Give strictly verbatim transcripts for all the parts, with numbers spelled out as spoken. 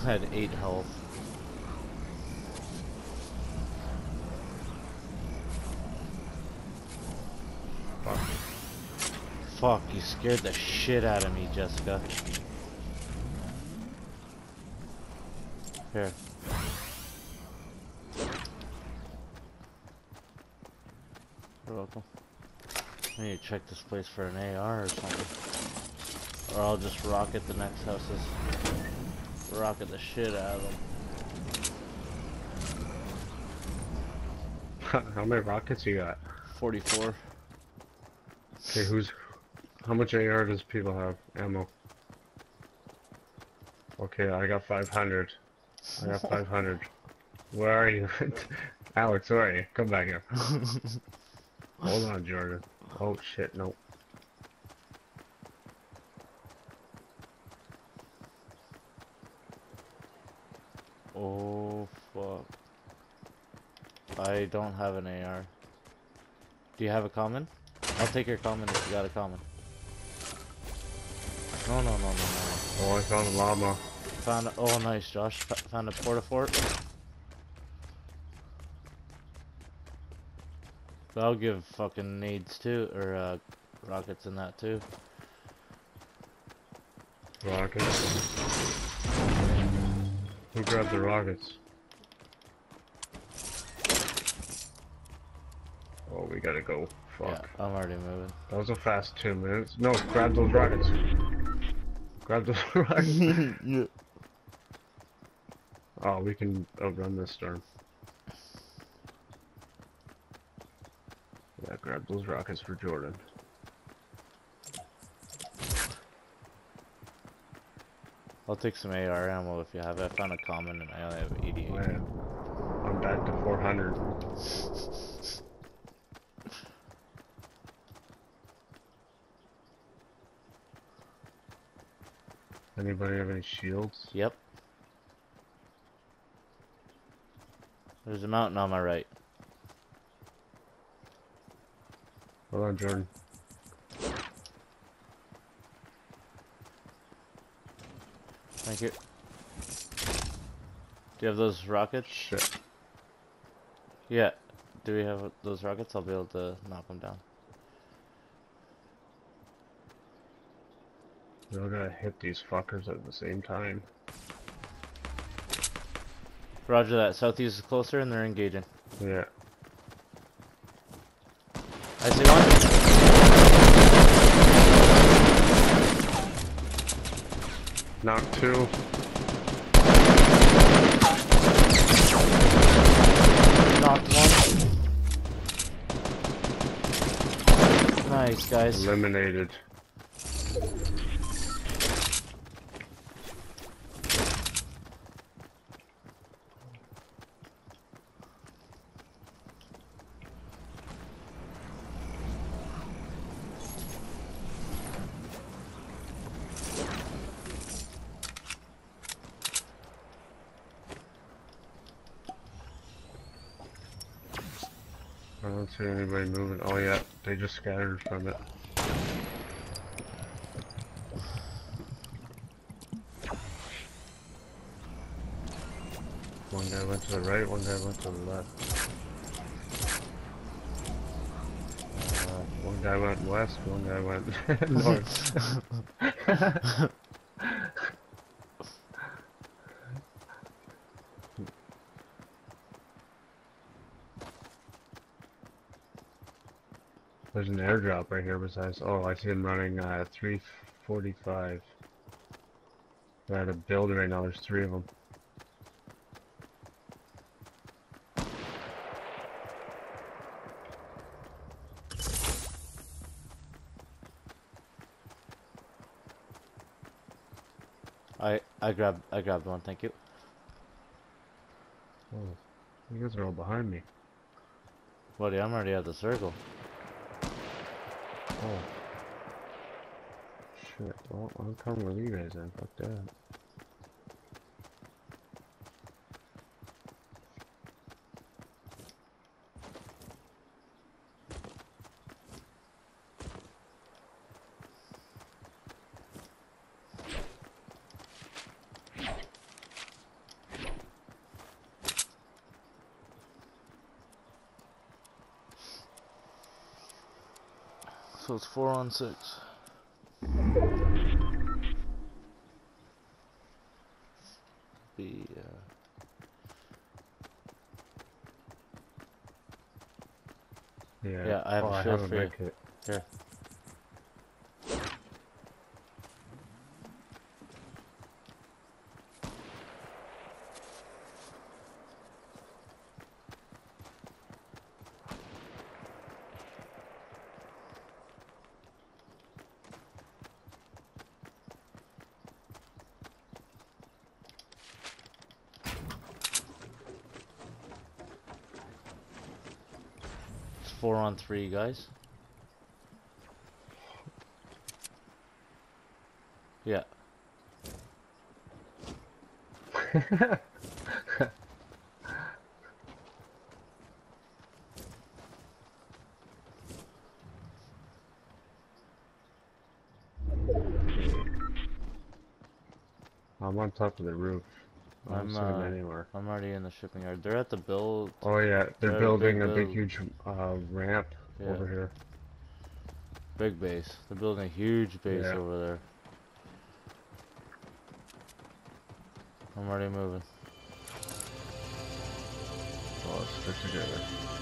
had eight health. Fuck. Fuck, you scared the shit out of me, Jessica. Here. You're welcome. I need to check this place for an A R or something. Or I'll just rocket the next houses. Rocket the shit out of them. How many rockets you got? forty-four. Okay, who's... How much A R does people have? Ammo. Okay, I got five hundred. I got five hundred. Where are you? Alex, where are you? Come back here. Hold on, Jordan. Oh shit, no. Oh fuck. I don't have an A R. Do you have a common? I'll take your common if you got a common. No, no, no, no, no, no. Oh, I found a llama. Found a, oh nice, Josh. F found a porta-fort. I'll give fucking nades too, or uh, rockets in that too. Rockets. Who grabbed the rockets? Oh, we gotta go. Fuck. Yeah, I'm already moving. That was a fast two minutes. No, grab those rockets. Grab those rockets. Yeah. Oh, we can outrun this storm. Yeah, grab those rockets for Jordan. I'll take some A R ammo if you have it. I found a common and I only have eighty-eight. Oh, yeah. I'm back to four hundred. Anybody have any shields? Yep. There's a mountain on my right. Hold on, Jordan. Thank you. Do you have those rockets? Shit. Yeah. Do we have those rockets? I'll be able to knock them down. We all gotta hit these fuckers at the same time. Roger that. Southeast is closer and they're engaging. Yeah. I see one. Knock two. Knocked one. Nice, guys. Eliminated. I don't see anybody moving. Oh yeah, they just scattered from it. One guy went to the right, one guy went to the left. Uh, one guy went west, one guy went north. There's an airdrop right here besides. Oh, I see him running uh, three forty-five. They're at a building right now, there's three of them. I I grabbed I grabbed one, thank you. Oh, you guys are all behind me. Buddy, I'm already at the circle. Oh. Shit, well, I'm coming with you guys then, fuck that. So it's four on six. Be, uh... Yeah. Yeah, I have oh, a I shield have for a you. med kit. Here. It's four on three, guys. Yeah. I'm on top of the roof. I don't I'm see them uh, anywhere. I'm already in the shipping yard. They're at the build. Oh yeah, they're They're building big a big, build. huge uh, ramp Yeah. over here. Big base. They're building a huge base Yeah. over there. I'm already moving. Oh, let's stick together.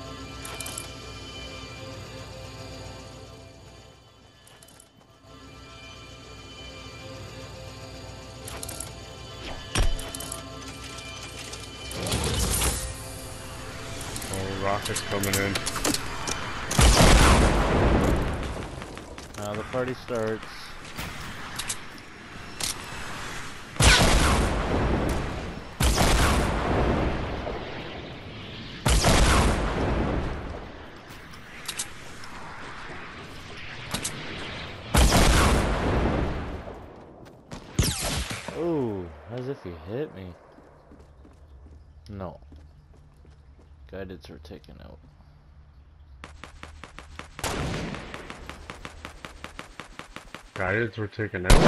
Oh, rockets coming in. Now the party starts. Ooh, as if he hit me. No. Guideds are taken out. Guideds were taken out.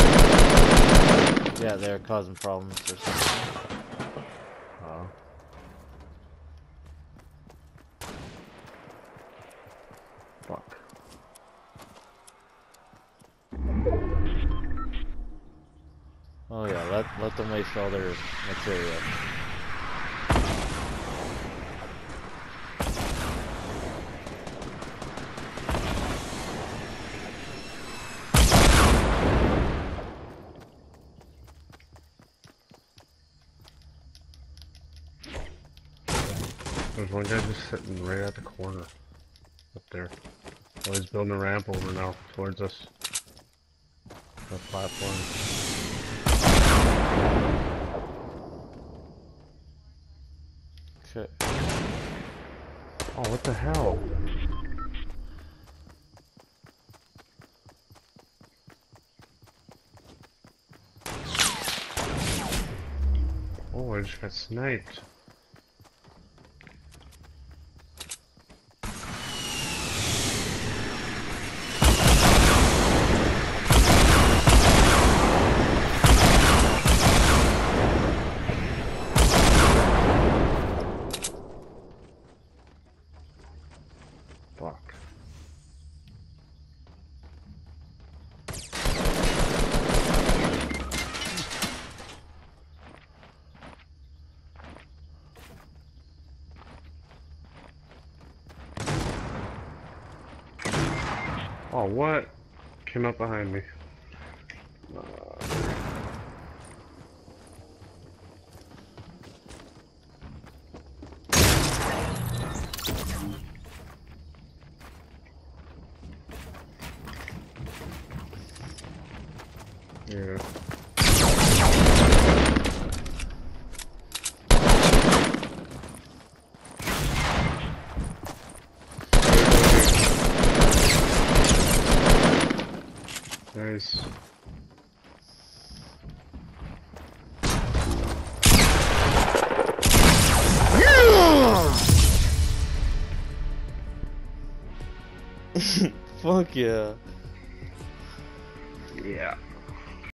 Yeah, they're causing problems or something. Oh. Fuck. Oh yeah, let let them waste all their material. There's one guy just sitting right at the corner. Up there. Oh, he's building a ramp over now towards us. The platform. Okay. Oh, what the hell? Oh, I just got sniped. Fuck. Oh, what? Came up behind me. Uh, yeah. Nice. Fuck yeah.